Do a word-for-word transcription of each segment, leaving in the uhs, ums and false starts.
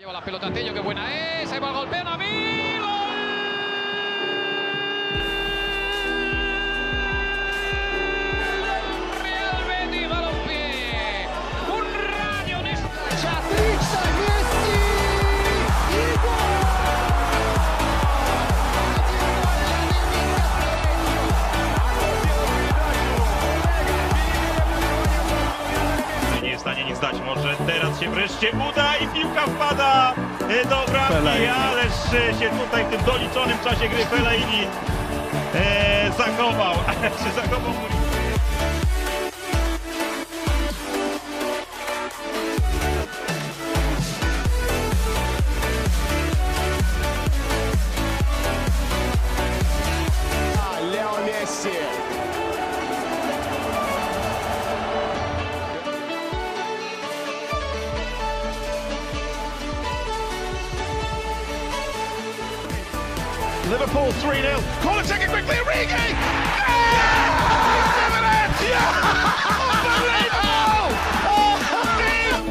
La pelota Tello, qué buena es, ahí va el golpeo, a mí, ¡gol! Real Betis Balompié, un rayo en esta Chatrica Messi y gol. Nie jest w stanie nic dać, może teraz się wreszcie uda i piłka wpada do bramki, ależ się tutaj w tym doliczonym czasie gry Fellaini e, zachował, się zachował. Leo Messi. Liverpool three nil. Corner taken quickly, Origi! Yeah! Yeah! Unbelievable! Oh,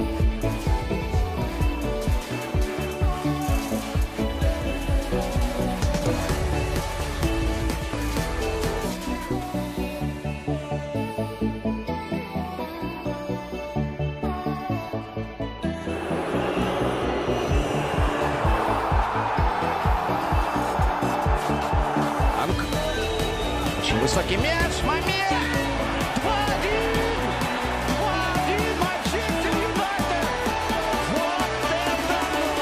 Очень высокий мяч, момент! два-один! два-один, Манчестер Юнайтед! Вот это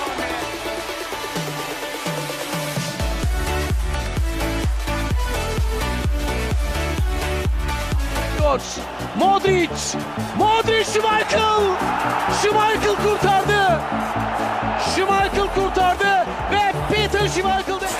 Gol! Modric! Modric Schmeichel! Schmeichel kurtardı! Schmeichel kurtardı ve Peter Schmeichel de...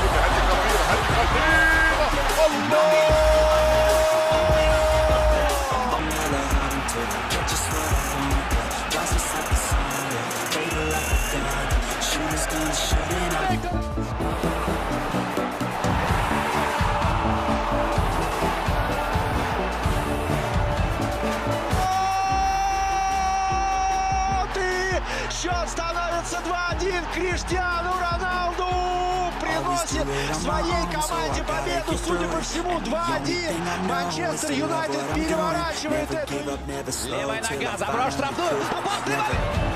Счет становится два-один. Криштиану Роналду приносит своей команде победу. Судя по всему, два-один. Манчестер Юнайтед переворачивает эту. Левая нога, заброс штрафную. Опасный момент!